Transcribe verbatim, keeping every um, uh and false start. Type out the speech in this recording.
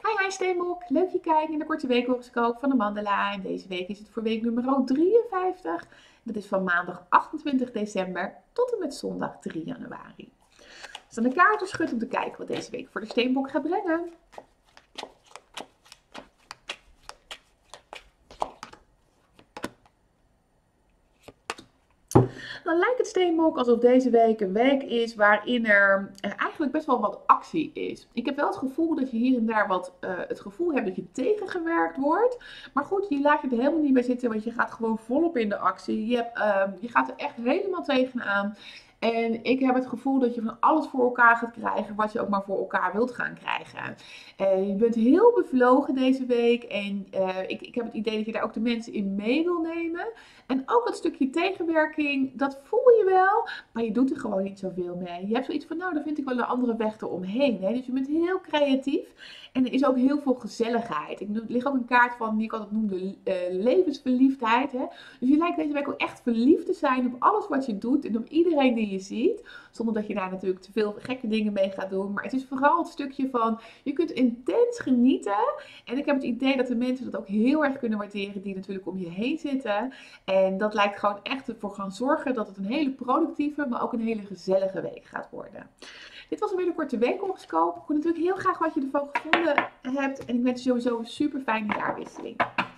Hi, hi Steenbok. Leuk je kijkt in de korte weekhoroscoop van de Mandala. En deze week is het voor week nummer drieënvijftig. Dat is van maandag achtentwintig december tot en met zondag drie januari. Dus aan de kaarten schud om te kijken wat deze week voor de Steenbok gaat brengen. Dan lijkt het Steenbok alsof deze week een week is waarin er eigenlijk best wel wat actie is. Ik heb wel het gevoel dat je hier en daar wat uh, het gevoel hebt dat je tegengewerkt wordt. Maar goed, je laat je er helemaal niet bij zitten, want je gaat gewoon volop in de actie. Je, hebt, uh, je gaat er echt helemaal tegenaan. En ik heb het gevoel dat je van alles voor elkaar gaat krijgen wat je ook maar voor elkaar wilt gaan krijgen. Uh, je bent heel bevlogen deze week en uh, ik, ik heb het idee dat je daar ook de mensen in mee wil nemen. En ook dat stukje tegenwerking, dat voel je wel, maar je doet er gewoon niet zoveel mee. Je hebt zoiets van, nou, dan vind ik wel een andere weg eromheen. Hè? Dus je bent heel creatief en er is ook heel veel gezelligheid. Ik er ligt ook een kaart van die ik altijd noemde uh, levensverliefdheid. Hè? Dus je lijkt deze week ook echt verliefd te zijn op alles wat je doet en op iedereen die je ziet. Zonder dat je daar natuurlijk te veel gekke dingen mee gaat doen. Maar het is vooral het stukje van, je kunt intens genieten. En ik heb het idee dat de mensen dat ook heel erg kunnen waarderen die natuurlijk om je heen zitten. En dat lijkt gewoon echt ervoor gaan zorgen dat het een hele productieve, maar ook een hele gezellige week gaat worden. Dit was een hele korte weekhoroscoop. Ik hoor natuurlijk heel graag wat je ervan gevonden hebt. En ik wens je sowieso een super fijne jaarwisseling.